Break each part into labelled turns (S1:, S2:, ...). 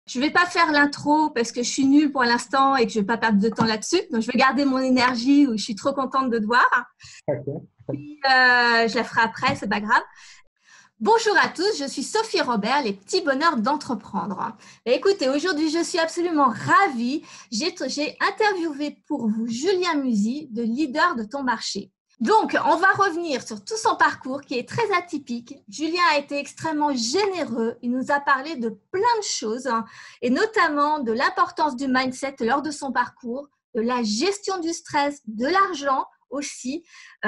S1: Je ne vais pas faire l'intro parce que je suis nulle pour l'instant et que je ne vais pas perdre de temps là-dessus. Donc, je vais garder mon énergie où je suis trop contente de te voir.
S2: Ok.
S1: Puis, je la ferai après, c'est pas grave. Bonjour à tous, je suis Sophie Robert, les petits bonheurs d'entreprendre. Écoutez, aujourd'hui, je suis absolument ravie. J'ai interviewé pour vous Julien Musy, de Leader de ton marché. Donc, on va revenir sur tout son parcours qui est très atypique. Julien a été extrêmement généreux. Il nous a parlé de plein de choses, et notamment de l'importance du mindset lors de son parcours, de la gestion du stress, de l'argent aussi,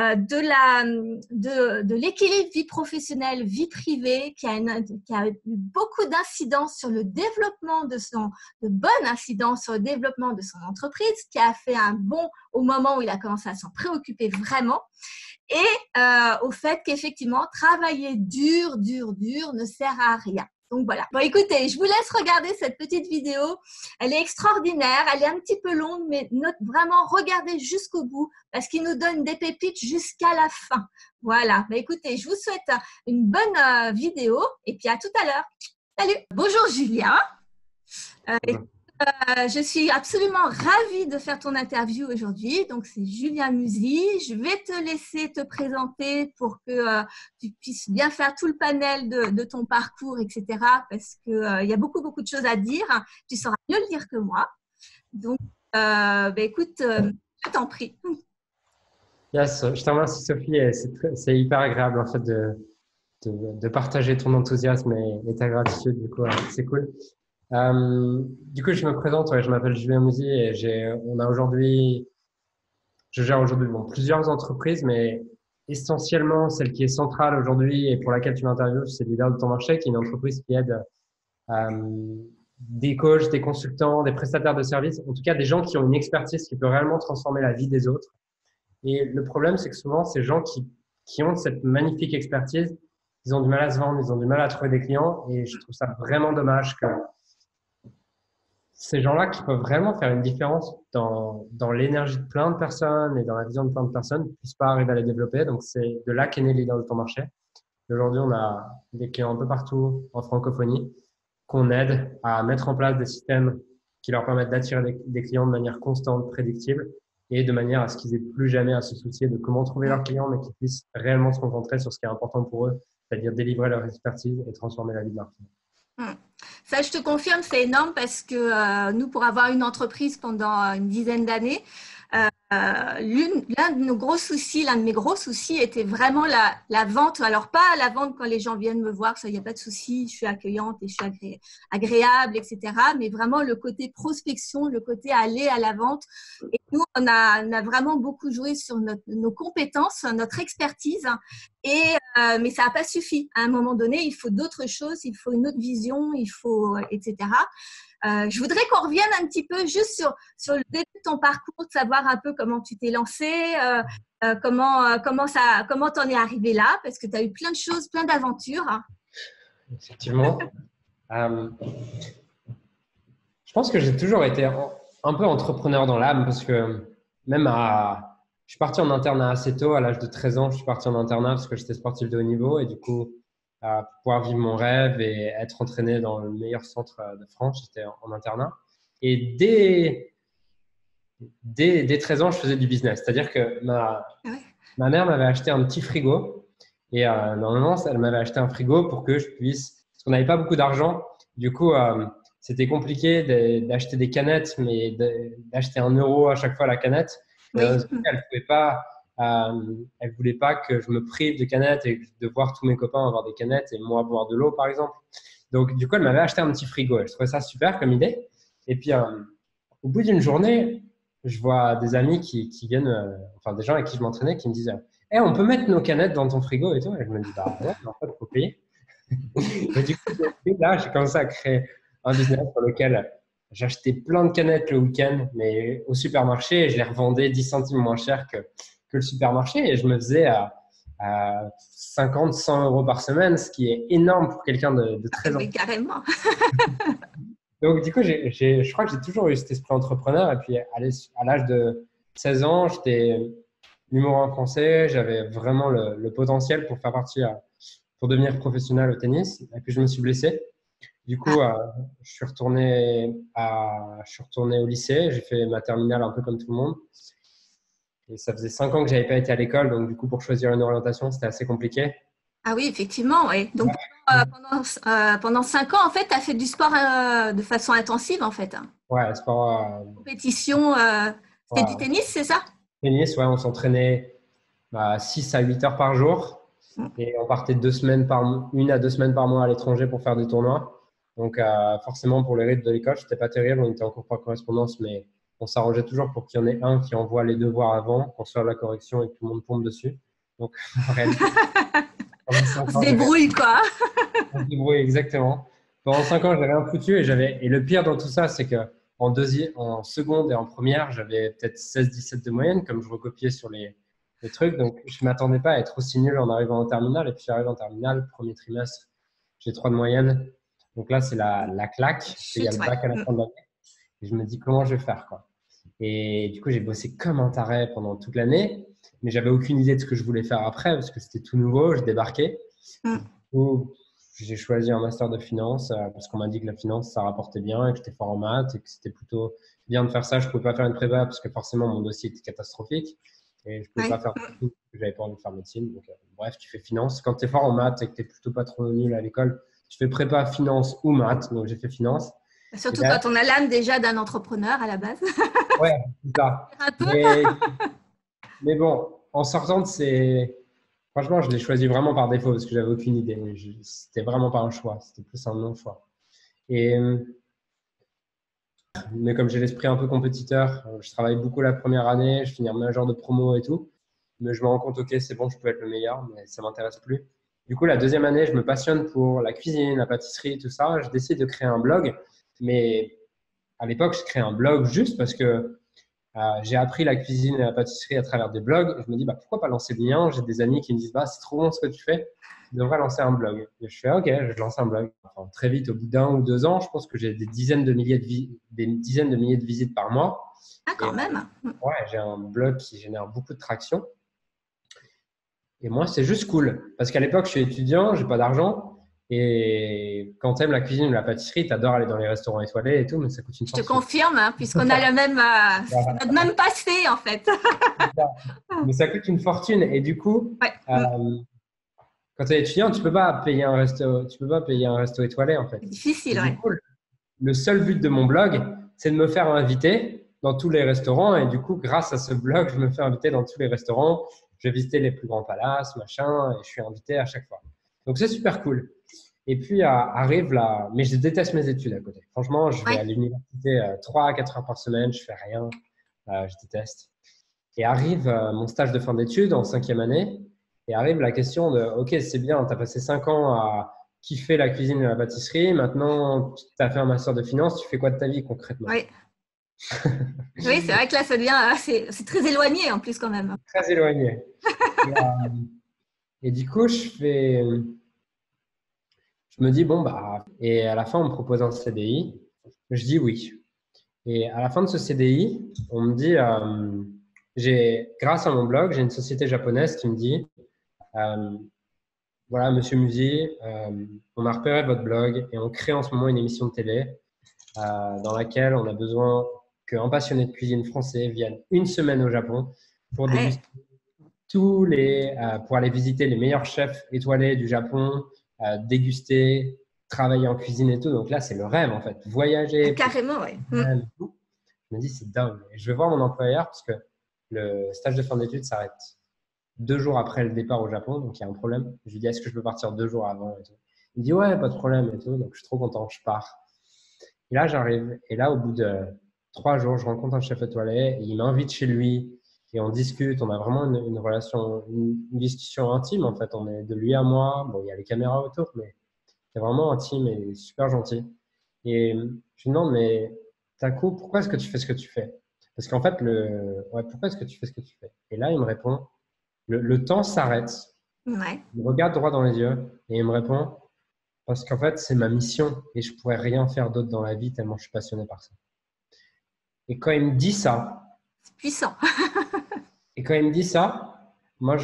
S1: de l'équilibre vie professionnelle, vie privée, qui a eu beaucoup d'incidences sur le développement de bonnes incidences sur le développement de son entreprise, qui a fait un bond au moment où il a commencé à s'en préoccuper vraiment, et au fait qu'effectivement, travailler dur ne sert à rien. Donc voilà. Bon, écoutez, je vous laisse regarder cette petite vidéo. Elle est extraordinaire, elle est un petit peu longue, mais vraiment regardez jusqu'au bout parce qu'il nous donne des pépites jusqu'à la fin. Voilà. Bah, écoutez, je vous souhaite une bonne vidéo et puis à tout à l'heure. Salut. Bonjour Julien. Je suis absolument ravie de faire ton interview aujourd'hui. Donc, c'est Julien Musy. Je vais te laisser te présenter pour que tu puisses bien faire tout le panel de ton parcours, etc. Parce qu'il y a beaucoup de choses à dire. Tu sauras mieux le dire que moi. Donc, écoute, je t'en prie.
S2: Yes, je te remercie Sophie et c'est hyper agréable en fait de partager ton enthousiasme et ta gratitude. Du coup, c'est cool. Du coup, je me présente, je m'appelle Julien Musy et je gère aujourd'hui plusieurs entreprises, mais essentiellement celle qui est centrale aujourd'hui et pour laquelle tu m'interviews, c'est Leader de ton marché, qui est une entreprise qui aide des coachs, des consultants, des prestataires de services, en tout cas des gens qui ont une expertise qui peut réellement transformer la vie des autres. Et le problème, c'est que souvent, ces gens qui ont cette magnifique expertise, ils ont du mal à se vendre, ils ont du mal à trouver des clients. Et je trouve ça vraiment dommage que ces gens-là qui peuvent vraiment faire une différence dans l'énergie de plein de personnes et dans la vision de plein de personnes ne puissent pas arriver à les développer. Donc, c'est de là qu'est né Leader de ton marché. Aujourd'hui, on a des clients un peu partout en francophonie qu'on aide à mettre en place des systèmes qui leur permettent d'attirer des clients de manière constante, prédictible et de manière à ce qu'ils aient plus jamais à se soucier de comment trouver leurs clients, mais qu'ils puissent réellement se concentrer sur ce qui est important pour eux, c'est-à-dire délivrer leur expertise et transformer la vie de leurs clients.
S1: Ça, je te confirme, c'est énorme parce que nous, pour avoir une entreprise pendant une dizaine d'années, l'un de mes gros soucis était vraiment la vente. Alors, pas la vente quand les gens viennent me voir, ça, il n'y a pas de souci, je suis accueillante et je suis agréable, etc. Mais vraiment le côté prospection, le côté aller à la vente. Et nous, on a vraiment beaucoup joué sur nos compétences, notre expertise. Mais ça n'a pas suffi. À un moment donné, il faut d'autres choses, il faut une autre vision, etc. Je voudrais qu'on revienne un petit peu juste sur le début de ton parcours, de savoir un peu comment tu t'es lancé, comment t'en es arrivé là, parce que tu as eu plein de choses, plein d'aventures.
S2: Effectivement. euh, je pense que j'ai toujours été un peu entrepreneur dans l'âme parce que je suis parti en internat assez tôt, à l'âge de 13 ans, je suis parti en internat parce que j'étais sportif de haut niveau et du coup, pour pouvoir vivre mon rêve et être entraîné dans le meilleur centre de France, j'étais en internat. Et dès 13 ans, je faisais du business. C'est-à-dire que ma mère m'avait acheté un petit frigo et normalement, elle m'avait acheté un frigo pour que je puisse, parce qu'on n'avait pas beaucoup d'argent, du coup, c'était compliqué d'acheter des canettes, mais d'acheter 1 € à chaque fois la canette. Et
S1: Oui.
S2: elle voulait pas que je me prive de canettes et de voir tous mes copains avoir des canettes et moi boire de l'eau, par exemple. Donc, du coup, elle m'avait acheté un petit frigo. Et je trouvais ça super comme idée. Et puis, au bout d'une journée, je vois des amis qui viennent, enfin des gens avec qui je m'entraînais, qui me disent hey, on peut mettre nos canettes dans ton frigo et tout. Et je me dis bah ouais, mais en fait, il faut payer. Et du coup, là, j'ai commencé à créer un business sur lequel j'achetais plein de canettes le week-end, mais au supermarché, et je les revendais 10 centimes moins cher que le supermarché. Et je me faisais à 50, 100 € par semaine, ce qui est énorme pour quelqu'un de 13 ans.
S1: Oui, carrément.
S2: Donc, du coup, je crois que j'ai toujours eu cet esprit entrepreneur. Et puis, à l'âge de 16 ans, j'étais numéro 1 français. J'avais vraiment le potentiel pour devenir professionnel au tennis. Et puis, je me suis blessé. Du coup, je suis retourné au lycée. J'ai fait ma terminale un peu comme tout le monde. Et ça faisait 5 ans que j'avais pas été à l'école. Donc, du coup, pour choisir une orientation, c'était assez compliqué.
S1: Ah oui, effectivement, oui. Donc, pendant 5 ans, en fait, tu as fait du sport de façon intensive, en fait, hein.
S2: Ouais, sport,
S1: Compétition, c'était du
S2: voilà.
S1: tennis, c'est ça?
S2: Tennis, ouais, on s'entraînait 6 à 8 heures par jour.
S1: Mm.
S2: Et on partait 1 à 2 semaines par mois à l'étranger pour faire des tournois. Donc, forcément, pour les rythmes de l'école, c'était pas terrible. On était en cours par correspondance, mais on s'arrangeait toujours pour qu'il y en ait un qui envoie les devoirs avant, qu'on soit la correction et que tout le monde tombe dessus. Donc, en réalité, pendant
S1: On
S2: 5
S1: se
S2: ans,
S1: débrouille, quoi.
S2: on se débrouille exactement. Pendant 5 ans, j'ai rien foutu et le pire dans tout ça, c'est que en seconde et en première, j'avais peut-être 16-17 de moyenne, comme je recopiais sur les trucs. Donc, je m'attendais pas à être aussi nul en arrivant en terminale. Et puis, j'arrive en terminale, premier trimestre, j'ai 3 de moyenne. Donc là, c'est la claque, parce qu'il y a
S1: Chut,
S2: le
S1: ouais.
S2: bac à la
S1: Mm.
S2: fin de l'année. Et je me dis, comment je vais faire, quoi. Et du coup, j'ai bossé comme un taré pendant toute l'année, mais j'avais aucune idée de ce que je voulais faire après, parce que c'était tout nouveau, je débarquais. Du
S1: Mm.
S2: coup, j'ai choisi un master de finance, parce qu'on m'a dit que la finance, ça rapportait bien, et que j'étais fort en maths, et que c'était plutôt bien de faire ça. Je ne pouvais pas faire une prépa, parce que forcément, mon dossier était catastrophique, et je ne pouvais pas
S1: Ouais.
S2: faire médecine, parce que j'avais pas envie de faire médecine. Donc, bref, tu fais finance. Quand tu es fort en maths et que tu es plutôt pas trop nul à l'école, tu fais prépa, finance ou maths. Donc, j'ai fait finance. Et
S1: Surtout
S2: là,
S1: quand on a l'âme déjà d'un entrepreneur à la base.
S2: ouais, c'est ça.
S1: Un peu.
S2: Mais bon, en sortant de ces. Franchement, je l'ai choisi vraiment par défaut parce que j'avais aucune idée. C'était vraiment pas un choix, c'était plus un non-choix. Et, mais comme j'ai l'esprit un peu compétiteur, je travaille beaucoup la première année, je finis en major de promo et tout. Mais je me rends compte, ok, c'est bon, je peux être le meilleur, mais ça m'intéresse plus. Du coup, la deuxième année, je me passionne pour la cuisine, la pâtisserie, tout ça. Je décide de créer un blog. Mais à l'époque, je crée un blog juste parce que j'ai appris la cuisine et la pâtisserie à travers des blogs. Et je me dis, bah, pourquoi pas lancer le mien? J'ai des amis qui me disent, bah, c'est trop bon ce que tu fais. Tu devrais lancer un blog. Et je fais, OK, je vais lancer un blog. Enfin, très vite, au bout d'1 ou 2 ans, je pense que j'ai des dizaines de milliers de visites par mois.
S1: Ah,
S2: Et
S1: quand même.
S2: ouais, j'ai un blog qui génère beaucoup de traction. Et moi, c'est juste cool. Parce qu'à l'époque, je suis étudiant, j'ai pas d'argent. Et quand tu aimes la cuisine ou la pâtisserie, tu adores aller dans les restaurants étoilés et tout, mais ça coûte une
S1: Je te
S2: fortune.
S1: confirme, hein, puisqu'on a le même, c'est notre même passé, en fait.
S2: Mais ça coûte une fortune. Et du coup,
S1: Ouais.
S2: quand tu es étudiant, tu peux pas payer un resto, tu peux pas payer un resto étoilé en fait.
S1: C'est
S2: Et
S1: difficile,
S2: du
S1: ouais.
S2: coup, le seul but de mon blog, c'est de me faire inviter dans tous les restaurants. Et du coup, grâce à ce blog, je me fais inviter dans tous les restaurants. Je vais visiter les plus grands palaces, machin, et je suis invité à chaque fois. Donc c'est super cool. Et puis arrive là, mais je déteste mes études à côté. Franchement, je vais
S1: Ouais.
S2: à l'université 3 à 4 heures par semaine, je fais rien, je déteste. Et arrive mon stage de fin d'études en 5e année. Et arrive la question de, OK, c'est bien, tu as passé 5 ans à kiffer la cuisine et la pâtisserie. Maintenant, tu as fait un master de finance. Tu fais quoi de ta vie concrètement?
S1: Ouais. Oui, c'est vrai que là, ça devient, c'est très éloigné en plus quand même.
S2: Très éloigné. Et, et du coup, je me dis, bon, bah, et à la fin, on me propose un CDI. Je dis oui. Et à la fin de ce CDI, on me dit, grâce à mon blog, j'ai une société japonaise qui me dit, euh, voilà, Monsieur Musi, on a repéré votre blog et on crée en ce moment une émission de télé dans laquelle on a besoin qu'un passionné de cuisine français vienne une semaine au Japon pour
S1: Ouais.
S2: déguster pour aller visiter les meilleurs chefs étoilés du Japon, déguster, travailler en cuisine et tout. Donc là, c'est le rêve en fait,
S1: Ah,
S2: voyager,
S1: carrément, ouais.
S2: et tout. Je me dis, c'est dingue. Et je vais voir mon employeur parce que le stage de fin d'études s'arrête 2 jours après le départ au Japon, donc il y a un problème. Je lui dis, est-ce que je peux partir 2 jours avant et tout. Il me dit, ouais, pas de problème et tout. Donc je suis trop content, je pars. Et là, j'arrive. Et là, au bout de 3 jours, je rencontre un chef étoilé et il m'invite chez lui et on discute. On a vraiment une relation, une discussion intime en fait. On est de lui à moi. Bon, il y a les caméras autour, mais c'est vraiment intime et super gentil. Et je lui demande, mais Taco, pourquoi est-ce que tu fais ce que tu fais? Parce qu'en fait, ouais, pourquoi est-ce que tu fais ce que tu fais? Et là, il me répond, le temps s'arrête.
S1: Ouais.
S2: Il me regarde droit dans les yeux et il me répond, parce qu'en fait, c'est ma mission et je pourrais rien faire d'autre dans la vie tellement je suis passionné par ça. Et quand il me dit ça,
S1: C'est puissant.
S2: et quand il me dit ça, moi,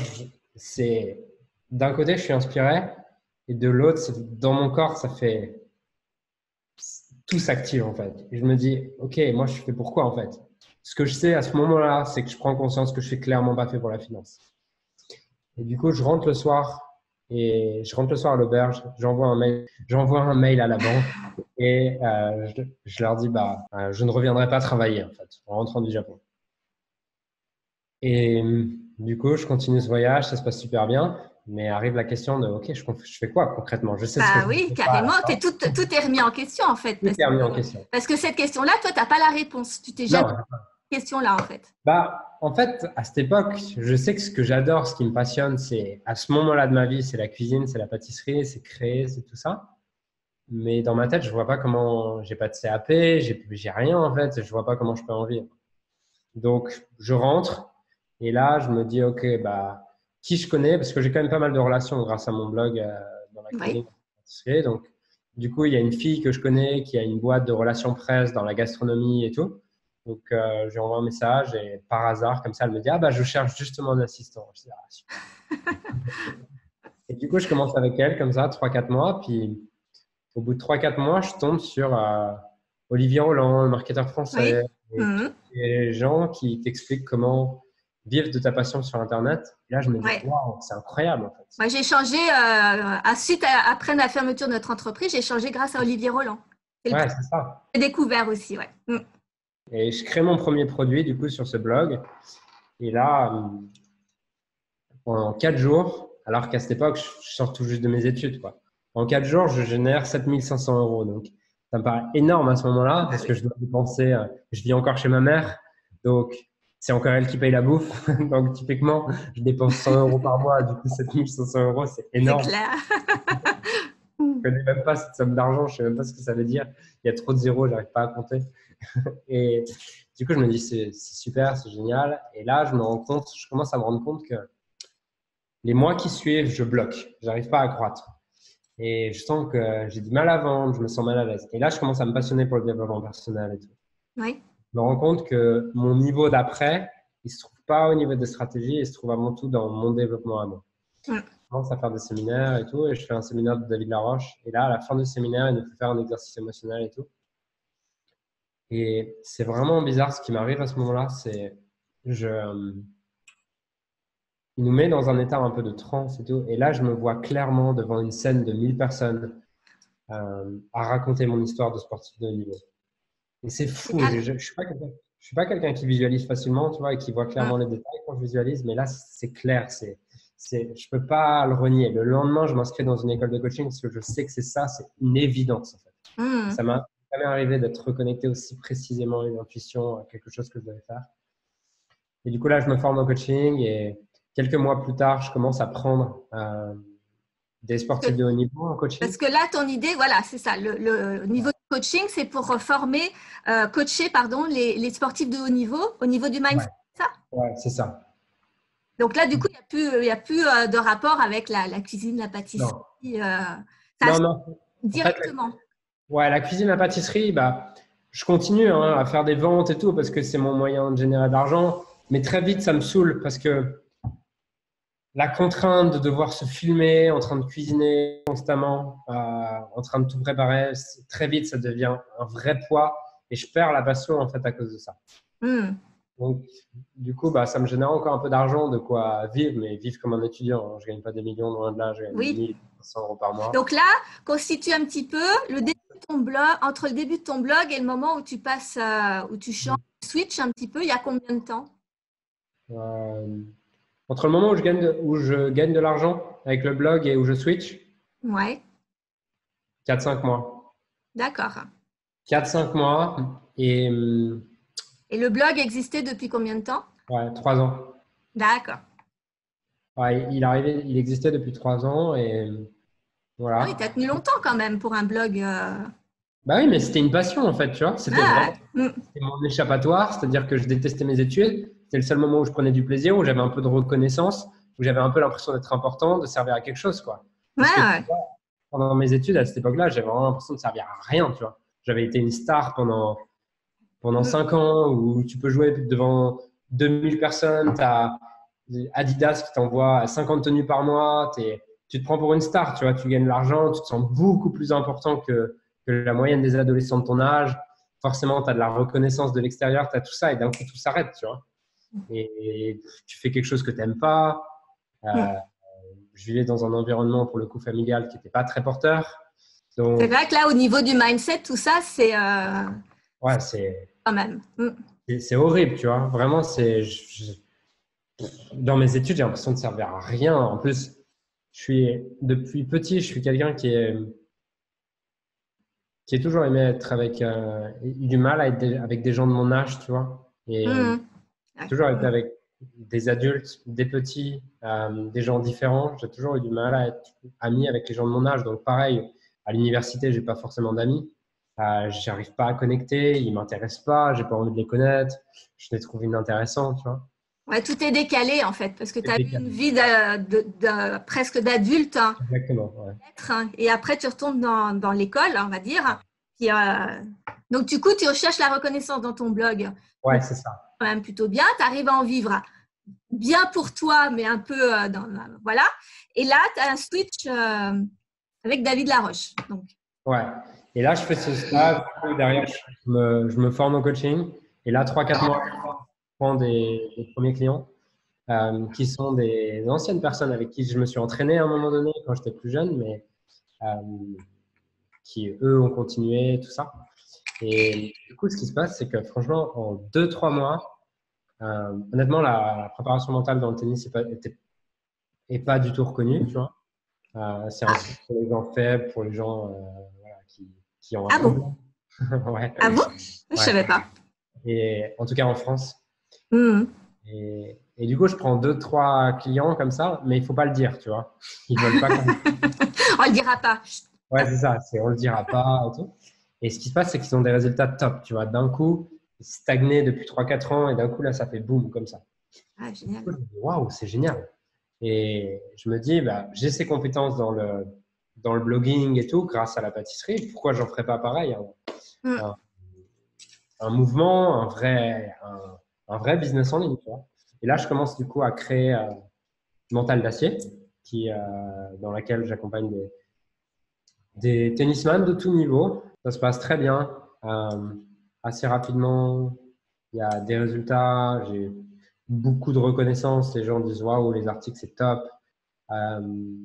S2: d'un côté, je suis inspiré et de l'autre, dans mon corps, ça fait tout s'active en fait. Et je me dis, OK, moi je fais pourquoi en fait? Ce que je sais à ce moment-là, c'est que je prends conscience que je suis clairement pas fait pour la finance. Et du coup, je rentre le soir à l'auberge, j'envoie un mail à la banque et je leur dis, je ne reviendrai pas travailler en fait en rentrant du Japon. Et du coup, je continue ce voyage, ça se passe super bien. Mais arrive la question de, OK, je fais quoi concrètement? Je sais ce que je ne
S1: Oui,
S2: fais pas à la
S1: carrément.
S2: fin.
S1: Tout est remis en question, en fait.
S2: Tout est remis en question.
S1: Parce que cette question-là, toi, tu n'as pas la réponse. Tu t'es jamais
S2: Non.
S1: posé cette question-là, en fait.
S2: En fait, à cette époque, je sais que ce que j'adore, ce qui me passionne, c'est à ce moment-là de ma vie, c'est la cuisine, c'est la pâtisserie, c'est créer, c'est tout ça. Mais dans ma tête, je vois pas comment, j'ai pas de CAP, j'ai rien en fait, je vois pas comment je peux en vivre. Donc, je rentre et là, je me dis, OK, qui je connais, parce que j'ai quand même pas mal de relations grâce à mon blog dans la cuisine,
S1: Oui.
S2: dans la pâtisserie. Donc, du coup, il y a une fille que je connais qui a une boîte de relations presse dans la gastronomie et tout. Donc, je lui envoie un message et par hasard, comme ça, elle me dit, je cherche justement un assistant. Je dis, super. Et du coup, je commence avec elle comme ça, 3-4 mois. Puis, au bout de 3-4 mois, je tombe sur Olivier Roland, le marketeur français,
S1: Oui.
S2: et tous les gens qui t'expliquent comment vivre de ta passion sur Internet. Et là, je me dis,
S1: Ouais.
S2: waouh, c'est incroyable en fait.
S1: Moi, j'ai changé, après la fermeture de notre entreprise, j'ai changé grâce à Olivier Roland. C'est le
S2: Ouais,
S1: premier
S2: c'est ça.
S1: que j'ai découvert aussi, ouais.
S2: Et je crée mon premier produit du coup sur ce blog. Et là, en 4 jours, alors qu'à cette époque, je sors tout juste de mes études, quoi. En 4 jours, je génère 7 500 euros. Donc, ça me paraît énorme à ce moment-là parce que je dois dépenser, je vis encore chez ma mère. Donc, c'est encore elle qui paye la bouffe. Donc, typiquement, je dépense 100 euros par mois. Du coup, 7 500 euros, c'est
S1: C'est
S2: énorme.
S1: clair.
S2: Je connais même pas cette somme d'argent. Je sais même pas ce que ça veut dire. Il y a trop de zéros, j'arrive pas à compter. Et du coup, je me dis, c'est super, c'est génial. Et là, je commence à me rendre compte que les mois qui suivent, je bloque. J'arrive pas à croître. Et je sens que j'ai du mal à vendre, je me sens mal à l'aise. Et là, je commence à me passionner pour le développement personnel et tout.
S1: Oui.
S2: Je me rends compte que mon niveau d'après, il se trouve pas au niveau des stratégies, il se trouve avant tout dans mon développement à moi. Je commence à faire des séminaires et tout, et je fais un séminaire de David Laroche. Et là, à la fin du séminaire, il nous fait faire un exercice émotionnel et tout. Et c'est vraiment bizarre ce qui m'arrive à ce moment-là, il nous met dans un état un peu de transe et tout. Et là, je me vois clairement devant une scène de 1000 personnes à raconter mon histoire de sportif de haut niveau. Et c'est fou. Je suis pas quelqu'un qui visualise facilement, tu vois, et qui voit clairement les détails quand je visualise. Mais là, c'est clair. Je peux pas le renier. Le lendemain, je m'inscris dans une école de coaching parce que je sais que c'est une évidence, en fait. Ça m'a jamais arrivé d'être reconnecté aussi précisément à une intuition, à quelque chose que je devais faire. Et du coup, là, je me forme en coaching et quelques mois plus tard, je commence à prendre des sportifs de haut niveau en coaching.
S1: Parce que là, ton idée, voilà, c'est ça. Le niveau de coaching, c'est pour coacher, les sportifs de haut niveau au niveau du mindset, c'est ça?
S2: Ouais, c'est ça.
S1: Donc là, du coup, il y a plus de rapport avec la cuisine, la pâtisserie.
S2: Non.
S1: Directement.
S2: En fait, la cuisine, la pâtisserie, je continue à faire des ventes et tout parce que c'est mon moyen de générer de l'argent. Mais très vite, ça me saoule parce que la contrainte de devoir se filmer en train de cuisiner constamment, en train de tout préparer, très vite, ça devient un vrai poids et je perds la passion en fait à cause de ça. Donc, du coup, ça me génère encore un peu d'argent, de quoi vivre, mais vivre comme un étudiant. Je ne gagne pas des millions, loin de là, je gagne 1 500 euros par mois.
S1: Donc là, constitue un petit peu le début de ton blog, entre le début de ton blog et le moment où tu passes, où tu changes, switch un petit peu, il y a combien de temps?
S2: Entre le moment où je gagne de l'argent avec le blog et où je switch,
S1: Ouais.
S2: 4-5 mois.
S1: D'accord.
S2: 4-5 mois
S1: et le blog existait depuis combien de temps?
S2: 3 ans.
S1: D'accord.
S2: Il existait depuis 3 ans et voilà.
S1: Oui, tu as tenu longtemps quand même pour un blog.
S2: Oui, mais c'était une passion en fait, tu vois. C'était mon échappatoire, c'est-à-dire que je détestais mes études. C'était le seul moment où je prenais du plaisir, où j'avais un peu de reconnaissance, où j'avais un peu l'impression d'être important, de servir à quelque chose, quoi. Parce que, tu vois, pendant mes études, à cette époque-là, j'avais vraiment l'impression de servir à rien, tu vois. J'avais été une star pendant 5 ans où tu peux jouer devant 2000 personnes, tu as Adidas qui t'envoie 50 tenues par mois, tu te prends pour une star, tu vois, tu gagnes de l'argent, tu te sens beaucoup plus important que que la moyenne des adolescents de ton âge. Forcément, tu as de la reconnaissance de l'extérieur, tu as tout ça et d'un coup, tout s'arrête, tu vois. Et tu fais quelque chose que tu n'aimes pas.
S1: Mm.
S2: Je vivais dans un environnement, pour le coup, familial qui n'était pas très porteur.
S1: C'est
S2: Donc,
S1: vrai que là, au niveau du mindset, tout ça, c'est
S2: ouais,
S1: quand même. Mm.
S2: c'est horrible, tu vois. Vraiment, dans mes études, j'ai l'impression de servir à rien. En plus, depuis petit, je suis quelqu'un qui a toujours aimé être eu du mal à être avec des gens de mon âge, tu vois. Et
S1: Mm.
S2: toujours été
S1: Mm.
S2: avec des adultes, des petits, des gens différents. J'ai toujours eu du mal à être ami avec les gens de mon âge. Donc, pareil, à l'université, j'ai pas forcément d'amis. J'arrive pas à connecter, ils m'intéressent pas, j'ai pas envie de les connaître. Je les trouve inintéressants, tu vois.
S1: Ouais, tout est décalé en fait, parce que tu
S2: C'est
S1: as eu une
S2: décalé.
S1: vie presque d'adulte, hein,
S2: Exactement, ouais.
S1: et après tu retournes dans l'école, on va dire. Puis, donc du coup, tu recherches la reconnaissance dans ton blog.
S2: Ouais,
S1: Donc,
S2: c'est ça.
S1: quand même plutôt bien, tu arrives à en vivre bien pour toi, mais un peu voilà. Et là, tu as un switch avec David Laroche. Donc,
S2: Ouais. Et là, je fais ce stage. Du coup, derrière, je me forme au coaching. Et là, 3 4 mois, je prends des premiers clients qui sont des anciennes personnes avec qui je me suis entraîné à un moment donné quand j'étais plus jeune, mais euh, qui, eux, ont continué, tout ça. Et du coup, ce qui se passe, c'est que franchement, en 2 3 mois, honnêtement, la préparation mentale dans le tennis est pas du tout reconnue, tu vois. C'est un truc pour les gens faibles, pour les gens voilà, qui ont un
S1: ah bon?
S2: problème. Ouais,
S1: Ah bon? Je
S2: ouais.
S1: savais pas.
S2: Et en tout cas en France.
S1: Mhm.
S2: Et du coup, je prends 2 3 clients comme ça, mais il faut pas le dire, tu vois. Ils veulent pas qu'on.
S1: On le dira pas.
S2: Ouais, c'est ça. On le dira pas et tout. Et ce qui se passe, c'est qu'ils ont des résultats top, tu vois. D'un coup, ils stagnaient depuis 3 4 ans et d'un coup, là, ça fait boum comme ça.
S1: Ah,
S2: Du
S1: génial.
S2: coup, je me dis, waouh, c'est génial. Et je me dis, bah, j'ai ces compétences dans le blogging et tout, grâce à la pâtisserie. Pourquoi j'en ferais pas pareil, hein?
S1: Mhm.
S2: un, un mouvement, un vrai business en ligne, tu vois. Et là, je commence du coup à créer Mental d'acier, dans laquelle j'accompagne des tennisman de tout niveau. Ça se passe très bien, assez rapidement. Il y a des résultats, j'ai beaucoup de reconnaissance. Les gens disent waouh, les articles c'est top. Euh,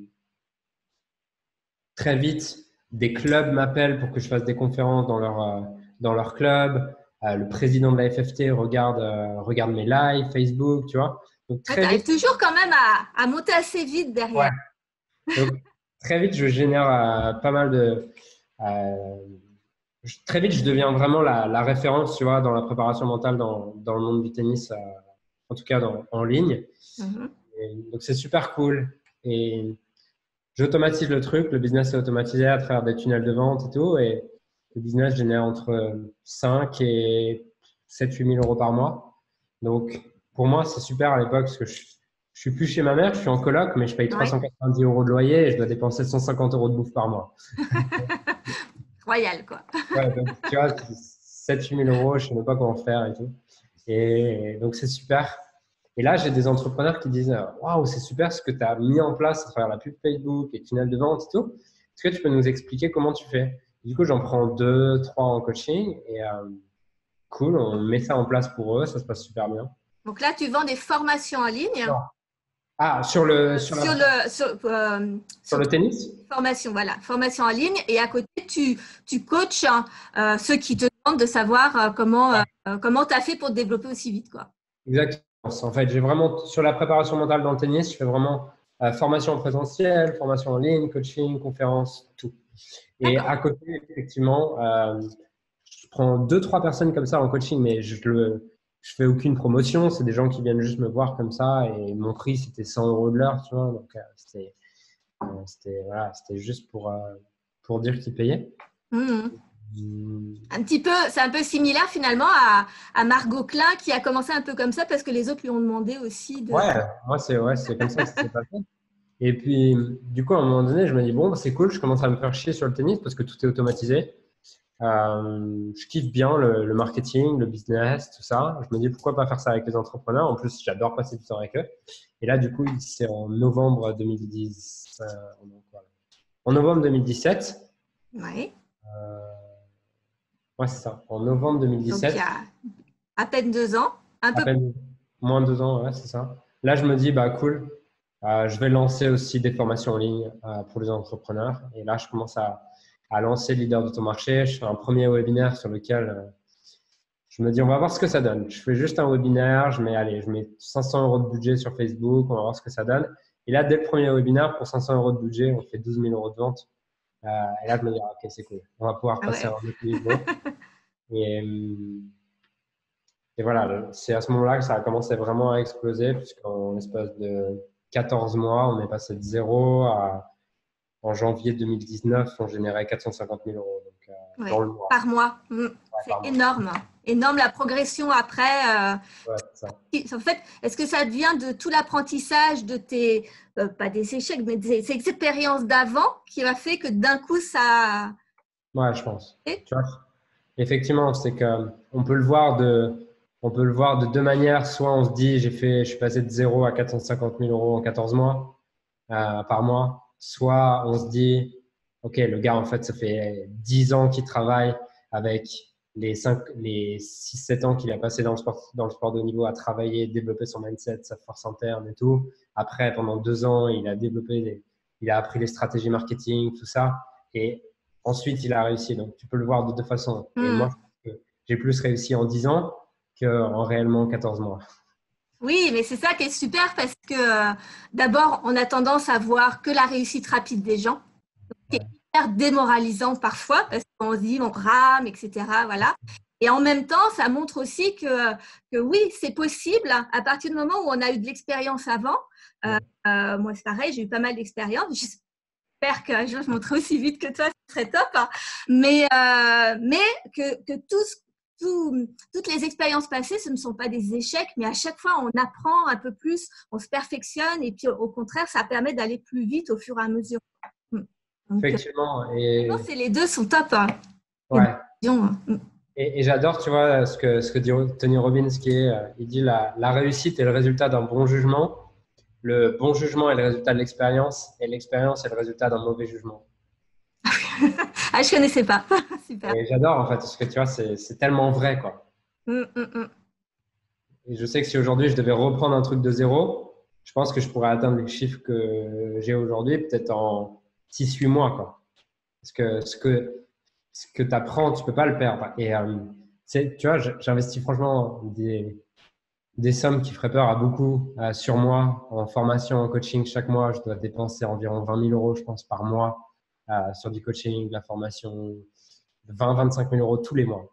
S2: Très vite, des clubs m'appellent pour que je fasse des conférences dans leur club. Le président de la FFT regarde mes lives, Facebook, tu vois. Donc
S1: Ouais,
S2: très
S1: tu arrives
S2: vite,
S1: toujours quand même à monter assez vite
S2: ouais.
S1: derrière.
S2: Donc très vite, je génère pas mal de. euh, Très vite, je deviens vraiment la référence, tu vois, dans la préparation mentale dans le monde du tennis, en tout cas en ligne.
S1: Mhm.
S2: Et donc c'est super cool. Et j'automatise le truc, le business est automatisé à travers des tunnels de vente et tout. Et le business génère entre 5 et 7 8 000 euros par mois. Donc, pour moi, c'est super à l'époque parce que je suis plus chez ma mère, je suis en coloc, mais je paye
S1: Oui,
S2: 390 euros de loyer et je dois dépenser 150 euros de bouffe par mois.
S1: royal, quoi.
S2: Ouais, donc, tu vois, 7 8 000 euros, je ne sais même pas comment faire et tout. Et donc, c'est super. Et là, j'ai des entrepreneurs qui disent waouh, c'est super ce que tu as mis en place à travers la pub Facebook et tunnel de vente et tout. Est-ce que tu peux nous expliquer comment tu fais? Du coup, j'en prends 2 3 en coaching et cool, on met ça en place pour eux, ça se passe super bien.
S1: Donc là, tu vends des formations en ligne
S2: Non. Ah, sur le, sur
S1: sur
S2: la,
S1: le
S2: sur
S1: sur
S2: le tennis?
S1: formation, voilà, formation en ligne. Et à côté, tu coaches ceux qui te demandent de savoir comment tu as fait pour te développer aussi vite, quoi.
S2: Exactement. En fait, j'ai vraiment, sur la préparation mentale dans le tennis, je fais vraiment formation en présentiel, formation en ligne, coaching, conférence, tout. Et
S1: D'accord.
S2: à côté, effectivement, je prends 2 3 personnes comme ça en coaching, mais je fais aucune promotion. C'est des gens qui viennent juste me voir comme ça. Et mon prix, c'était 100 euros de l'heure, tu vois. Donc, voilà, c'était juste pour dire qu'ils payaient.
S1: Mhm.
S2: Hum,
S1: Un petit peu, c'est un peu similaire finalement à Margot Klein qui a commencé un peu comme ça parce que les autres lui ont demandé aussi de.
S2: Ouais, moi, c'est comme ça que ça s'est passé. Et puis, du coup, à un moment donné, je me dis, bon, bah, c'est cool, je commence à me faire chier sur le tennis parce que tout est automatisé. Je kiffe bien le marketing, le business, tout ça. Je me dis, pourquoi pas faire ça avec les entrepreneurs? En plus, j'adore passer du temps avec eux. Et là, du coup, c'est en novembre 2010, donc, voilà. En novembre 2017,
S1: Ouais.
S2: Ouais, c'est ça. En novembre
S1: Donc, il y
S2: 2017,
S1: a à peine 2 ans, un
S2: à
S1: peu.
S2: peine moins de 2 ans, ouais, c'est ça. Là, je me dis, bah cool, je vais lancer aussi des formations en ligne pour les entrepreneurs. Et là, je commence à lancer Leader de ton marché. Je fais un premier webinaire sur lequel je me dis, on va voir ce que ça donne. Je fais juste un webinaire, je mets 500 € de budget sur Facebook, on va voir ce que ça donne. Et là, dès le premier webinaire, pour 500 € de budget, on fait 12 000 € de vente. Et là, je me dis, ah, ok, c'est cool. On va pouvoir
S1: Ah
S2: passer à
S1: ouais.
S2: un autre niveau. Et, et voilà, c'est à ce moment-là que ça a commencé vraiment à exploser, puisqu'en l'espace de 14 mois, on est passé de zéro à, en janvier 2019, on générait 450 000 € donc, dans
S1: Ouais,
S2: le mois,
S1: par mois.
S2: ouais,
S1: C'est
S2: par mois.
S1: énorme. Énorme la progression après.
S2: Ouais, c'est ça.
S1: En fait, est-ce que ça vient de tout l'apprentissage de tes, pas des échecs, mais des expériences d'avant qui a fait que d'un coup ça.
S2: Ouais, je pense. Tu vois, effectivement, c'est que on peut le voir de deux manières. Soit on se dit, je suis passé de zéro à 450 000 € en 14 mois, par mois. Soit on se dit, OK, le gars, en fait, ça fait 10 ans qu'il travaille avec les 6-7 ans qu'il a passé dans le sport de haut niveau à travailler, développer son mindset, sa force interne et tout. Après, pendant 2 ans, il a appris les stratégies marketing, tout ça. Et ensuite, il a réussi. Donc, tu peux le voir de deux façons. Et moi,
S1: Hmm.
S2: je pense que j'ai plus réussi en 10 ans qu'en réellement 14 mois.
S1: Oui, mais c'est ça qui est super parce que d'abord, on a tendance à voir que la réussite rapide des gens, qui est
S2: Ouais.
S1: hyper démoralisant parfois parce qu'on se dit on rame, etc. Voilà. Et en même temps, ça montre aussi que oui, c'est possible à partir du moment où on a eu de l'expérience avant. Euh,
S2: Ouais.
S1: Moi, c'est pareil, j'ai eu pas mal d'expérience. J'espère qu'un jour je monterai aussi vite que toi, ce serait top. Hein. Mais que toutes les expériences passées, ce ne sont pas des échecs, mais à chaque fois, on apprend un peu plus, on se perfectionne et puis au contraire, ça permet d'aller plus vite au fur et à mesure. Donc,
S2: Effectivement.
S1: non, c'est les deux sont top. Hein. Les deux
S2: Ouais.
S1: visions, hein.
S2: Et j'adore, tu vois, ce que dit Tony Robbins, il dit la réussite est le résultat d'un bon jugement, le bon jugement est le résultat de l'expérience, et l'expérience est le résultat d'un mauvais jugement.
S1: Ah, je connaissais pas. Super.
S2: Et j'adore, en fait, parce que tu vois, c'est tellement vrai, quoi.
S1: Mm, mm, mm.
S2: Et je sais que si aujourd'hui je devais reprendre un truc de zéro, je pense que je pourrais atteindre les chiffres que j'ai aujourd'hui, peut-être en 6-8 mois, quoi. Parce que ce que tu apprends, tu peux pas le perdre. Et tu vois, j'investis franchement des sommes qui feraient peur à beaucoup sur moi en formation, en coaching. Chaque mois, je dois dépenser environ 20 000 €, je pense, par mois sur du coaching, de la formation, 20-25 000 € tous les mois.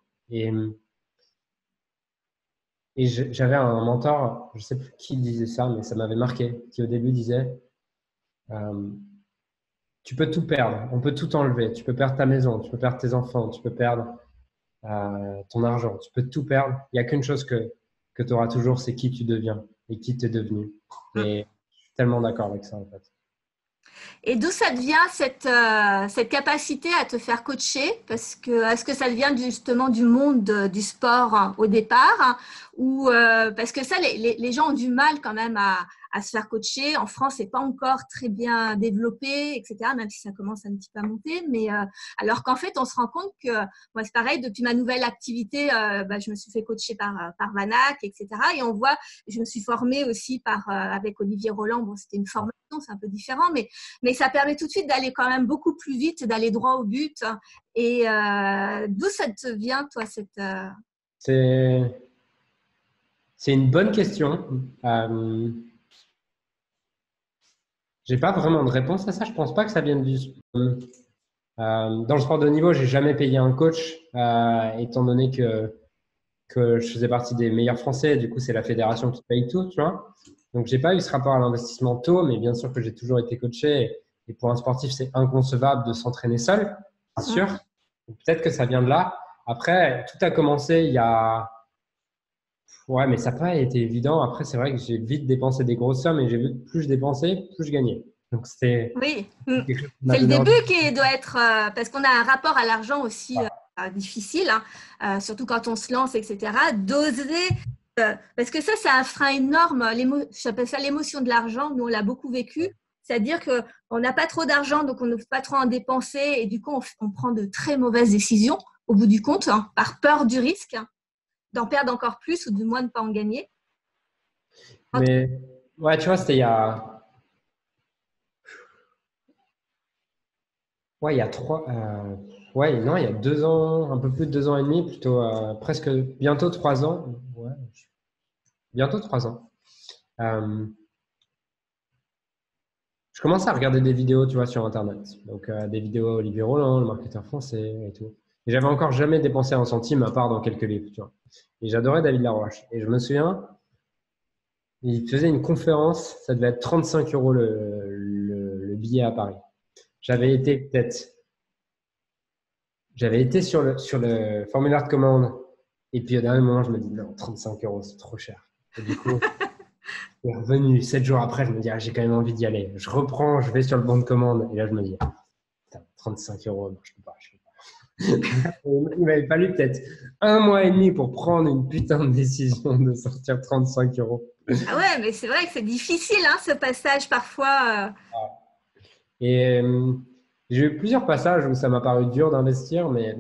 S2: Et j'avais un mentor, je sais plus qui disait ça, mais ça m'avait marqué, qui au début disait euh, tu peux tout perdre, on peut tout enlever. Tu peux perdre ta maison, tu peux perdre tes enfants, tu peux perdre ton argent, tu peux tout perdre. Il n'y a qu'une chose que tu auras toujours, c'est qui tu deviens et qui tu es devenu. Et je suis tellement d'accord avec ça, en fait.
S1: Et d'où ça devient cette capacité à te faire coacher? Parce que est-ce que ça vient justement du monde du sport hein, au départ hein, ou parce que ça les gens ont du mal quand même à se faire coacher. En France, c'est pas encore très bien développé, etc. Même si ça commence un petit peu à monter, mais alors qu'en fait, on se rend compte que moi c'est pareil. Depuis ma nouvelle activité, je me suis fait coacher par Vanac, etc. Et on voit, je me suis formée aussi avec Olivier Roland. Bon, c'était une formation, c'est un peu différent, mais ça permet tout de suite d'aller quand même beaucoup plus vite, d'aller droit au but. Et d'où ça te vient, toi,
S2: C'est, c'est une bonne question. J'ai pas vraiment de réponse à ça. Je pense pas que ça vienne du. Dans le sport de haut niveau, j'ai jamais payé un coach, étant donné que je faisais partie des meilleurs Français. Du coup, c'est la fédération qui paye tout, tu vois. Donc, j'ai pas eu ce rapport à l'investissement tôt, mais bien sûr que j'ai toujours été coaché. Et pour un sportif, c'est inconcevable de s'entraîner seul, c'est sûr. Peut-être que ça vient de là. Après, tout a commencé il y a. Ouais, mais ça n'a pas été évident. Après, c'est vrai que j'ai vite dépensé des grosses sommes et j'ai vu que plus je dépensais, plus je gagnais. Donc, c'était
S1: Oui,
S2: quelque chose qui m'a
S1: c'est le
S2: donné
S1: début
S2: envie.
S1: qui doit être, parce qu'on a un rapport à l'argent aussi difficile, hein, surtout quand on se lance, etc. D'oser, parce que ça, c'est un frein énorme. J'appelle ça l'émotion de l'argent. Nous, on l'a beaucoup vécu. C'est-à-dire qu'on n'a pas trop d'argent, donc on ne peut pas trop en dépenser et du coup, on prend de très mauvaises décisions au bout du compte, hein, par peur du risque d'en perdre encore plus ou du moins de ne pas en gagner.
S2: Mais ouais, tu vois, c'était il y a ouais, non, il y a 2 ans, un peu plus de 2 ans et demi, plutôt presque bientôt 3 ans. Ouais, bientôt 3 ans. Euh, je commençais à regarder des vidéos, tu vois, sur Internet. Donc, des vidéos Olivier Roland, le marketeur français et tout. Et j'avais encore jamais dépensé un centime à part dans quelques livres, tu vois. Et j'adorais David Laroche. Et je me souviens, il faisait une conférence, ça devait être 35 euros le billet à Paris. J'avais été peut-être, j'avais été sur le formulaire de commande. Et puis au dernier moment, je me dis, non, 35 euros, c'est trop cher. Et du coup, je suis revenu 7 jours après, je me dis, ah, j'ai quand même envie d'y aller. Je reprends, je vais sur le bon de commande. Et là, je me dis, putain, 35 euros, non, je peux pas. Il m'avait fallu peut-être 1 mois et demi pour prendre une putain de décision de sortir 35 euros.
S1: Ah ouais, mais c'est vrai que c'est difficile, hein, ce passage parfois.
S2: Et j'ai eu plusieurs passages où ça m'a paru dur d'investir, mais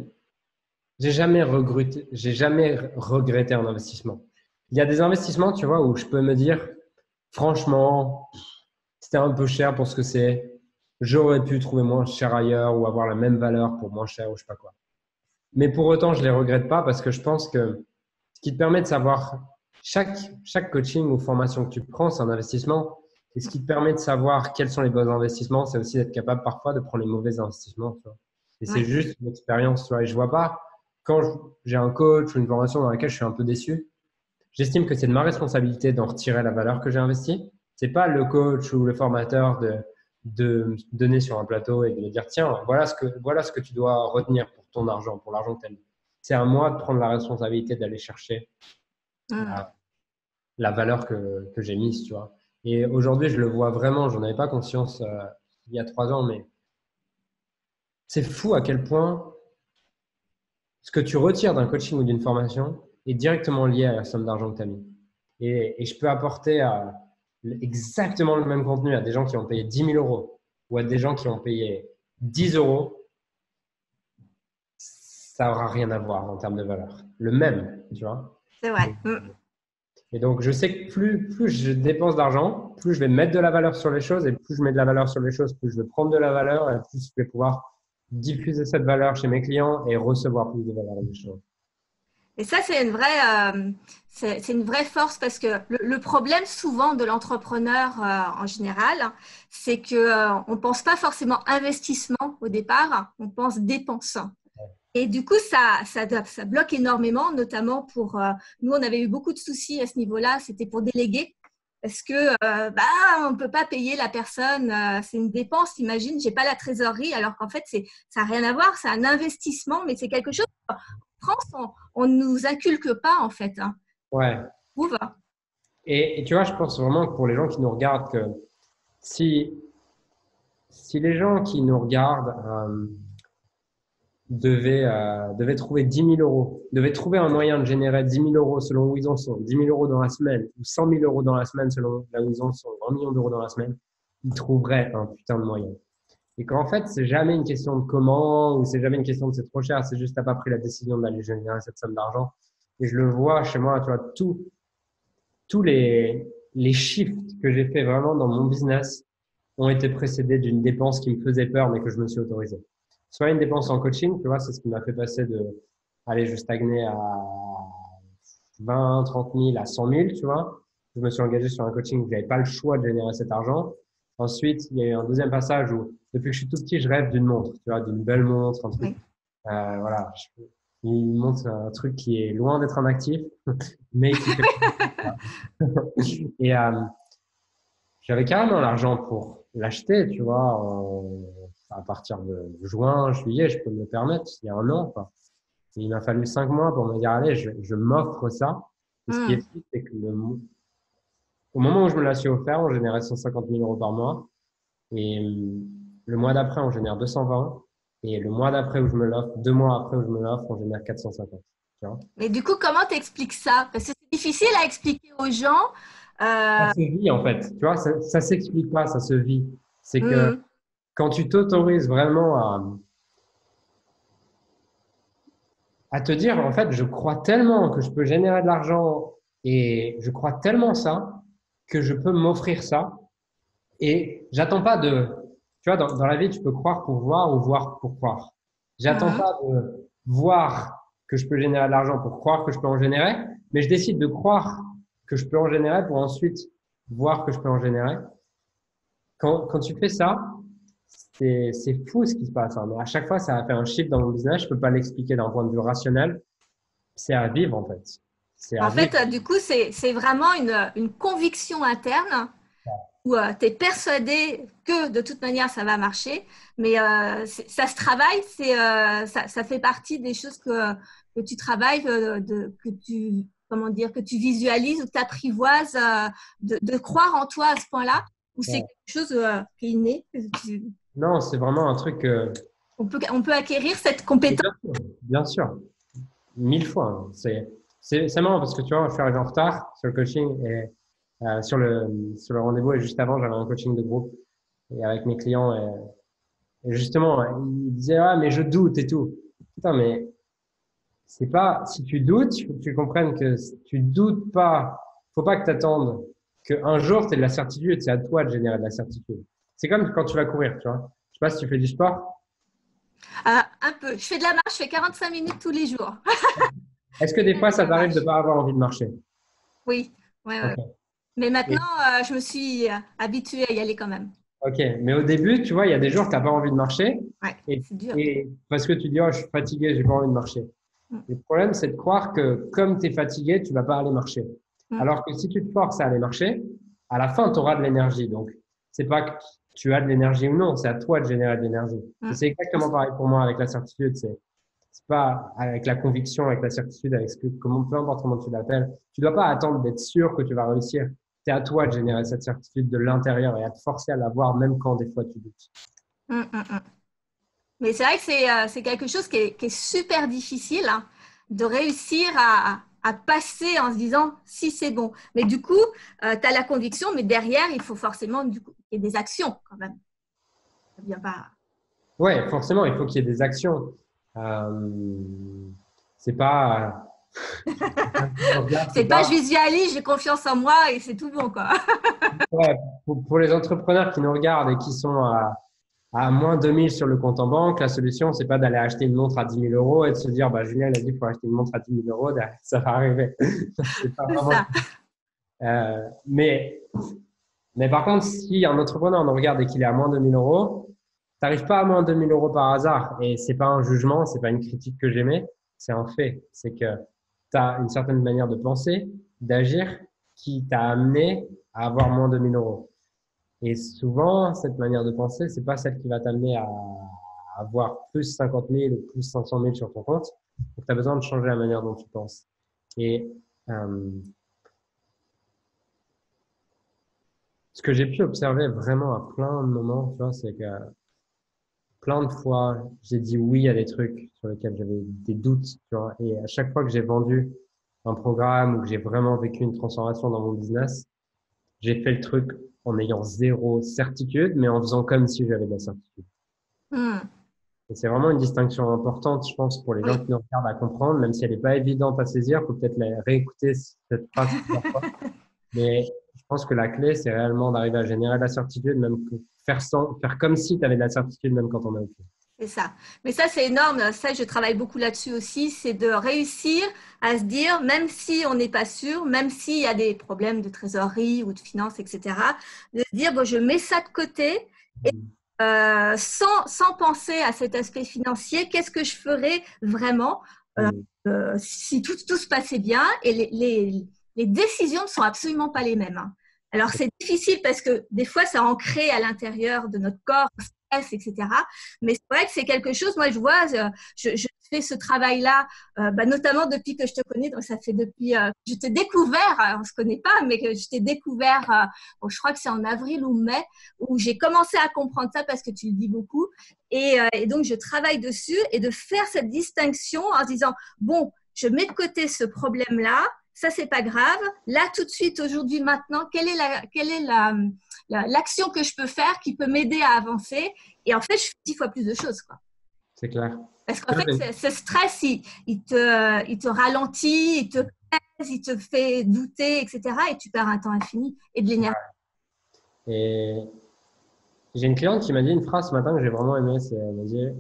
S2: j'ai jamais regretté un investissement. Il y a des investissements, tu vois, où je peux me dire, franchement, c'était un peu cher pour ce que c'est. J'aurais pu trouver moins cher ailleurs ou avoir la même valeur pour moins cher ou je sais pas quoi. Mais pour autant, je les regrette pas parce que je pense que ce qui te permet de savoir chaque coaching ou formation que tu prends, c'est un investissement. Et ce qui te permet de savoir quels sont les bons investissements, c'est aussi d'être capable parfois de prendre les mauvais investissements. Tu vois. Et c'est
S1: Ouais.
S2: juste une expérience. Tu vois. Et je vois pas, quand j'ai un coach ou une formation dans laquelle je suis un peu déçu, j'estime que c'est de ma responsabilité d'en retirer la valeur que j'ai investie. C'est pas le coach ou le formateur de me donner sur un plateau et de me dire, tiens, voilà ce que tu dois retenir pour ton argent, pour l'argent que tu as mis. C'est à moi de prendre la responsabilité d'aller chercher
S1: Hum.
S2: la valeur que j'ai mise, tu vois. Et aujourd'hui, je le vois vraiment, j'en avais pas conscience il y a 3 ans, mais c'est fou à quel point ce que tu retires d'un coaching ou d'une formation est directement lié à la somme d'argent que tu as mis. Et je peux apporter exactement le même contenu à des gens qui ont payé 10 000 euros ou à des gens qui ont payé 10 euros, ça n'aura rien à voir en termes de valeur. Le même, tu vois.
S1: C'est vrai. Hum.
S2: Et donc, je sais que plus je dépense d'argent, plus je vais mettre de la valeur sur les choses et plus je mets de la valeur sur les choses, plus je vais prendre de la valeur et plus je vais pouvoir diffuser cette valeur chez mes clients et recevoir plus de valeur des choses.
S1: Et ça, c'est une vraie force parce que le problème souvent de l'entrepreneur en général, c'est que on pense pas forcément investissement au départ, on pense dépense. Et du coup, ça bloque énormément, notamment pour nous, on avait eu beaucoup de soucis à ce niveau-là, c'était pour déléguer. Parce que on ne peut pas payer la personne, c'est une dépense, imagine, j'ai pas la trésorerie, alors qu'en fait, ça n'a rien à voir, c'est un investissement, mais c'est quelque chose. En France, on ne nous inculque pas, en fait. Hein.
S2: Ouais.
S1: Où va?
S2: Et tu vois, je pense vraiment que pour les gens qui nous regardent, que si, si les gens qui nous regardent devaient trouver 10 000 euros, devaient trouver un moyen de générer 10 000 euros selon où ils en sont, 10 000 euros dans la semaine ou 100 000 euros dans la semaine selon là où ils en sont, 1 million d'euros dans la semaine, ils trouveraient un putain de moyen. Et qu'en fait, c'est jamais une question de comment ou c'est jamais une question de c'est trop cher, c'est juste t'as pas pris la décision d'aller générer cette somme d'argent. Et je le vois chez moi, tu vois, tous les shifts que j'ai fait vraiment dans mon business ont été précédés d'une dépense qui me faisait peur, mais que je me suis autorisé. Soit une dépense en coaching, tu vois, c'est ce qui m'a fait passer allez, je stagnais à 20, 30 000 à 100 000, tu vois. Je me suis engagé sur un coaching où j'avais pas le choix de générer cet argent. Ensuite, il y a eu un deuxième passage où, depuis que je suis tout petit, je rêve d'une montre, tu vois, d'une belle montre, un truc.
S1: Oui.
S2: Voilà. Une montre, un truc qui est loin d'être un actif, mais qui fait. Et j'avais carrément l'argent pour l'acheter, tu vois, à partir de juin, juillet, je peux me le permettre, il y a un an, quoi. Et il m'a fallu 5 mois pour me dire, allez, je m'offre ça. Et ce qui est
S1: Hum.
S2: fou, c'est que au moment où je me l'ai offert, on générait 150 000 euros par mois. Et le mois d'après, on génère 220. Et le mois d'après où je me l'offre, 2 mois après où je me l'offre, on génère 450. Tu vois.
S1: Mais du coup, comment t'expliques ça? Parce que c'est difficile à expliquer aux gens.
S2: Ça
S1: Euh,
S2: se vit, en fait. Tu vois, ça s'explique pas, ça se vit. C'est que
S1: Mhm.
S2: quand tu t'autorises vraiment à te dire, en fait, je crois tellement que je peux générer de l'argent et je crois tellement ça que je peux m'offrir ça. Et j'attends pas de, tu vois, dans la vie, tu peux croire pour voir ou voir pour croire. J'attends
S1: Mhm.
S2: pas de voir que je peux générer de l'argent pour croire que je peux en générer, mais je décide de croire que je peux en générer pour ensuite voir que je peux en générer. Quand tu fais ça, c'est fou ce qui se passe, hein. Mais à chaque fois, ça a fait un shift dans mon business. Je peux pas l'expliquer d'un point de vue rationnel. C'est à vivre, en fait. C'est à
S1: En
S2: vivre.
S1: fait, du coup, c'est vraiment une conviction interne où tu es persuadé que de toute manière, ça va marcher. Mais ça se travaille, ça fait partie des choses que tu travailles, que tu, comment dire, que tu visualises ou que tu apprivoises de croire en toi à ce point-là, ou c'est
S2: Ouais.
S1: quelque chose qui est inné.
S2: Non, c'est vraiment un truc.
S1: On peut acquérir cette compétence.
S2: Bien sûr, mille fois, hein. C'est marrant parce que tu vois, je suis arrivé en retard sur le coaching et sur le rendez-vous et juste avant, j'avais un coaching de groupe et avec mes clients et justement, ils disaient ah mais je doute et tout. Putain, mais c'est pas si tu doutes, il faut que tu comprennes que si tu doutes pas, faut pas que tu attendes qu'un jour tu aies de la certitude. C'est à toi de générer de la certitude. C'est comme quand tu vas courir, tu vois. Je sais pas si tu fais du sport.
S1: Un peu. Je fais de la marche, je fais 45 minutes tous les jours.
S2: Est-ce que des fois ça
S1: La
S2: t'arrive de
S1: marche.
S2: pas avoir envie de marcher?
S1: Oui, ouais, ouais.
S2: Ok.
S1: Mais maintenant,
S2: Et-
S1: je me suis habituée à y aller quand même.
S2: ok. Mais au début, tu vois, il y a des jours tu n'as pas envie de marcher
S1: Ouais,
S2: et,
S1: c'est dur.
S2: et parce que tu dis oh je suis fatigué, j'ai pas envie de marcher.
S1: Mm,
S2: Le problème c'est de croire que comme tu es fatigué, tu vas pas aller marcher.
S1: mm,
S2: Alors que si tu te forces à aller marcher, à la fin tu auras de l'énergie. Donc c'est pas que tu as de l'énergie ou non, c'est à toi de générer de l'énergie. Et
S1: mm.
S2: c'est exactement pareil pour moi avec la certitude. C'est pas avec la conviction, avec la certitude, avec ce que, comment, peu importe comment tu l'appelles. Tu dois pas attendre d'être sûr que tu vas réussir. C'est à toi de générer cette certitude de l'intérieur et à te forcer à l'avoir même quand des fois tu doutes.
S1: Mm, mm, mm. Mais c'est vrai que c'est quelque chose qui est super difficile, hein, de réussir à passer en se disant si c'est bon. Mais du coup, tu as la conviction, mais derrière, il faut forcément du coup, qu'il y ait des actions quand même. Ça vient pas.
S2: Ouais, forcément, il faut qu'il y ait des actions. Euh, c'est pas,
S1: C'est
S2: c'est
S1: pas je
S2: pas,
S1: visualise, j'ai confiance en moi et c'est tout bon, quoi.
S2: ouais, pour les entrepreneurs qui nous regardent et qui sont à moins 2000 sur le compte en banque, la solution, c'est pas d'aller acheter une montre à 10 000 € et de se dire, bah, Julien, il a dit qu'il faut acheter une montre à 10 000 €, derrière, ça va arriver. C'est pas
S1: C'est
S2: vraiment.
S1: ça.
S2: Mais par contre, si un entrepreneur nous regarde et qu'il est à moins de 1000 €, t'arrives pas à moins de 1000 € par hasard. Et c'est pas un jugement, c'est pas une critique que j'aimais, c'est un fait. C'est que tu as une certaine manière de penser, d'agir, qui t'a amené à avoir moins de 1000 €. Et souvent, cette manière de penser, c'est pas celle qui va t'amener à avoir plus 50 000 ou plus 500 000 sur ton compte. Donc, tu as besoin de changer la manière dont tu penses. Et euh, ce que j'ai pu observer vraiment à plein de moments, tu vois, c'est que plein de fois, j'ai dit oui à des trucs sur lesquels j'avais des doutes, tu vois. Et à chaque fois que j'ai vendu un programme ou que j'ai vraiment vécu une transformation dans mon business, j'ai fait le truc en ayant zéro certitude, mais en faisant comme si j'avais de la certitude.
S1: Hmm.
S2: Et c'est vraiment une distinction importante, je pense, pour les gens
S1: Oui.
S2: qui nous regardent à comprendre, même si elle n'est pas évidente à saisir. Faut peut-être la réécouter cette phrase plusieurs fois. Mais je pense que la clé, c'est réellement d'arriver à générer de la certitude, même faire comme si tu avais de la certitude, même quand on a aucune.
S1: C'est ça. Mais ça, c'est énorme. Ça, je travaille beaucoup là-dessus aussi. C'est de réussir à se dire, même si on n'est pas sûr, même s'il y a des problèmes de trésorerie ou de finances, etc., de se dire, bon, je mets ça de côté et sans penser à cet aspect financier, qu'est-ce que je ferais vraiment
S2: Mm.
S1: si tout se passait bien et les décisions ne sont absolument pas les mêmes, hein. Alors, c'est difficile parce que des fois, c'est ancré à l'intérieur de notre corps, stress, etc. Mais c'est vrai que c'est quelque chose, moi, je vois, je fais ce travail-là, notamment depuis que je te connais. Donc, ça fait depuis je t'ai découvert, on se connaît pas, mais que je t'ai découvert, bon, je crois que c'est en avril ou mai, où j'ai commencé à comprendre ça parce que tu le dis beaucoup. Et donc, je travaille dessus et de faire cette distinction en se disant, bon, je mets de côté ce problème-là, ça c'est pas grave. Là, tout de suite, aujourd'hui, maintenant, quelle est l'action que je peux faire qui peut m'aider à avancer? Et en fait, je fais 10 fois plus de choses, quoi.
S2: C'est clair.
S1: Parce qu'en fait, ce stress, il te ralentit, il te pèse, il te fait douter, etc. Et tu perds un temps infini et de l'énergie.
S2: Et j'ai une cliente qui m'a dit une phrase ce matin que j'ai vraiment aimé. Elle m'a dit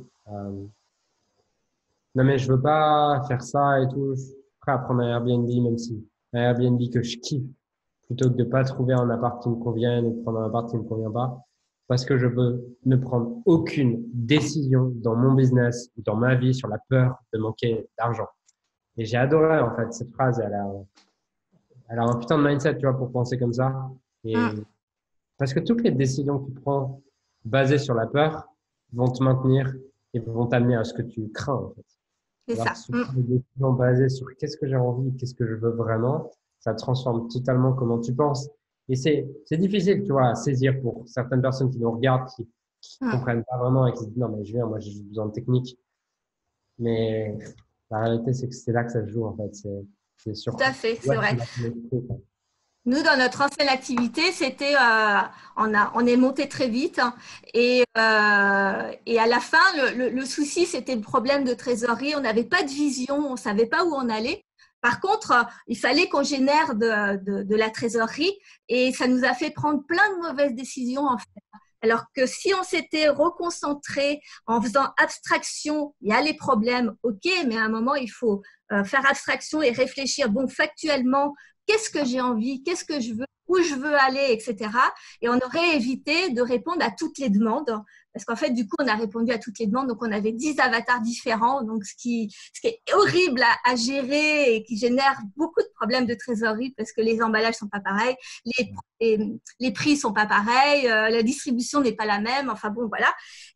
S2: non, mais je veux pas faire ça et tout. Je suis prêt à prendre un Airbnb, même si un Airbnb que je kiffe, plutôt que de pas trouver un appart qui me convienne et de prendre un appart qui me convient pas. Parce que je veux ne prendre aucune décision dans mon business ou dans ma vie sur la peur de manquer d'argent. Et j'ai adoré, en fait, cette phrase. Elle a un putain de mindset, tu vois, pour penser comme ça. Et parce que toutes les décisions que tu prends basées sur la peur vont te maintenir et vont t'amener à ce que tu crains, en fait.
S1: C'est
S2: Alors
S1: ça.
S2: que si tu prends des décisions basées sur qu'est-ce que j'ai envie, qu'est-ce que je veux vraiment, ça transforme totalement comment tu penses. Et c'est difficile, tu vois, à saisir pour certaines personnes qui nous regardent, qui comprennent pas vraiment et qui se disent non, mais je viens, moi j'ai juste besoin de technique. Mais la réalité, c'est que c'est là que ça se joue, en fait. C'est sur
S1: Tout à fait, c'est
S2: ouais,
S1: vrai.
S2: c'est la-
S1: Nous, dans notre ancienne activité, on est monté très vite, hein, et à la fin, le souci, c'était le problème de trésorerie. On n'avait pas de vision, on savait pas où on allait. Par contre, il fallait qu'on génère de la trésorerie et ça nous a fait prendre plein de mauvaises décisions, en fait. Alors que si on s'était reconcentré en faisant abstraction, il y a les problèmes, ok, mais à un moment, il faut faire abstraction et réfléchir, bon, factuellement, qu'est-ce que j'ai envie, qu'est-ce que je veux, où je veux aller, etc. Et on aurait évité de répondre à toutes les demandes. Parce qu'en fait, du coup, on a répondu à toutes les demandes. Donc, on avait 10 avatars différents. Donc, ce qui est horrible à gérer et qui génère beaucoup de problèmes de trésorerie parce que les emballages sont pas pareils, les prix sont pas pareils, la distribution n'est pas la même. Enfin, bon, voilà.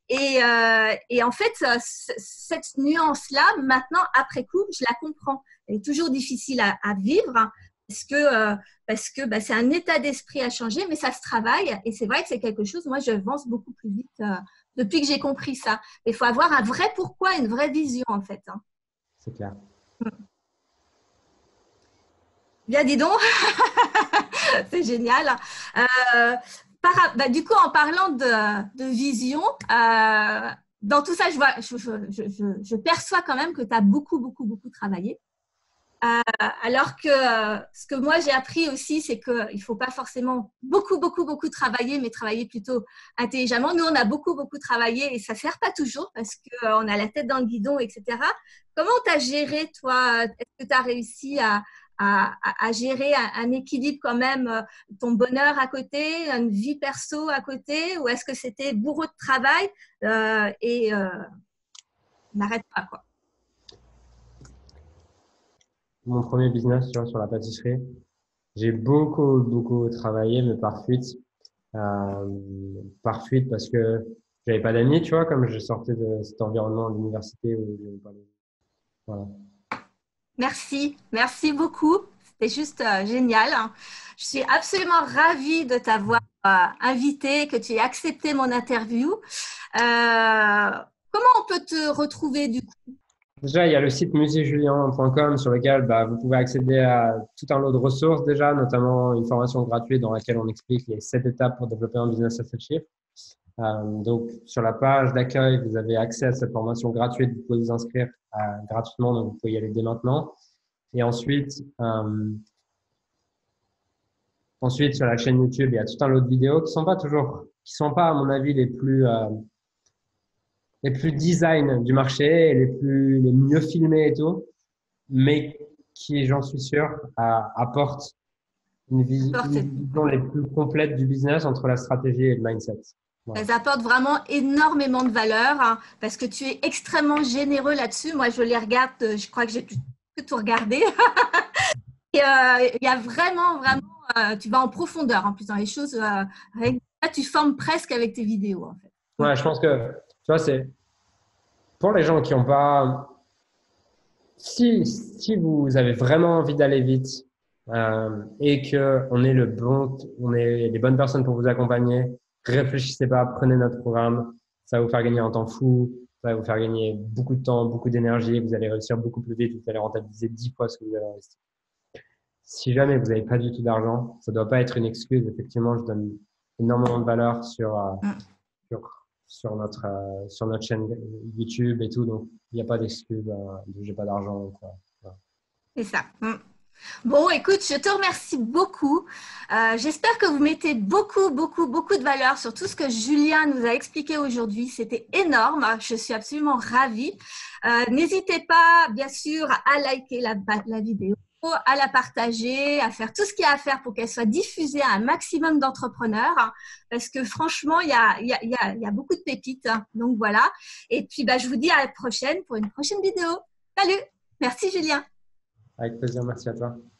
S1: Et en fait, cette nuance-là, maintenant, après coup, je la comprends. Elle est toujours difficile à vivre parce que bah, c'est un état d'esprit à changer, mais ça se travaille. Et c'est vrai que c'est quelque chose, moi, j'avance beaucoup plus vite depuis que j'ai compris ça. Il faut avoir un vrai pourquoi, une vraie vision, en fait. Hein.
S2: C'est clair.
S1: Bien, dis donc, c'est génial. Du coup, en parlant de vision, dans tout ça, je perçois quand même que tu as beaucoup, beaucoup, beaucoup travaillé. Alors que ce que moi j'ai appris aussi, c'est qu'il ne faut pas forcément beaucoup, beaucoup, beaucoup travailler, mais travailler plutôt intelligemment. Nous, on a beaucoup, beaucoup travaillé et ça ne sert pas toujours parce qu'on a la tête dans le guidon, etc. Comment tu as géré, toi? Est-ce que tu as réussi à gérer un équilibre quand même, ton bonheur à côté, une vie perso à côté, ou est-ce que c'était bourreau de travail et n'arrête pas, quoi?
S2: Mon premier business, tu vois, sur la pâtisserie, j'ai beaucoup, beaucoup travaillé, mais par fuite. Par fuite parce que j'avais pas d'amis, tu vois, comme je sortais de cet environnement de l'université où j'avais pas de... Voilà.
S1: Merci beaucoup. C'était juste génial. Je suis absolument ravie de t'avoir invité, que tu aies accepté mon interview. Comment on peut te retrouver du coup?
S2: Déjà, il y a le site musicjulien.com sur lequel bah, vous pouvez accéder à tout un lot de ressources déjà, notamment une formation gratuite dans laquelle on explique les 7 étapes pour développer un business à 7 chiffres. Donc, sur la page d'accueil, vous avez accès à cette formation gratuite. Vous pouvez vous inscrire gratuitement, donc vous pouvez y aller dès maintenant. Et ensuite, sur la chaîne YouTube, il y a tout un lot de vidéos qui sont pas, à mon avis, les plus design du marché, et les mieux filmés et tout, mais qui, j'en suis sûr, apportent une vision les plus complète du business entre la stratégie et le mindset. Voilà.
S1: Elles apportent vraiment énormément de valeur hein, parce que tu es extrêmement généreux là-dessus. Moi, je les regarde, je crois que j'ai pu tout regarder. Et il y a vraiment, vraiment, tu vas en profondeur en plus dans les choses. Là, tu formes presque avec tes vidéos en fait.
S2: Ouais, je pense que, tu vois, c'est pour les gens qui n'ont pas, si vous avez vraiment envie d'aller vite et que on est les bonnes personnes pour vous accompagner, réfléchissez pas, prenez notre programme, ça va vous faire gagner un temps fou, ça va vous faire gagner beaucoup de temps, beaucoup d'énergie, vous allez réussir beaucoup plus vite, vous allez rentabiliser 10 fois ce que vous avez investi. si jamais vous n'avez pas du tout d'argent, ça ne doit pas être une excuse. Effectivement, je donne énormément de valeur sur notre chaîne YouTube et tout. Donc, il n'y a pas d'excuse de j'ai pas d'argent. Voilà.
S1: C'est ça. Bon, écoute, je te remercie beaucoup. J'espère que vous mettez beaucoup, beaucoup, beaucoup de valeur sur tout ce que Julien nous a expliqué aujourd'hui. C'était énorme. Je suis absolument ravie. N'hésitez pas, bien sûr, à liker la vidéo, à la partager, à faire tout ce qu'il y a à faire pour qu'elle soit diffusée à un maximum d'entrepreneurs. Parce que franchement, il y a beaucoup de pépites. Donc voilà. Et puis, je vous dis à la prochaine pour une prochaine vidéo. Salut! Merci, Julien.
S2: Avec plaisir, merci à toi.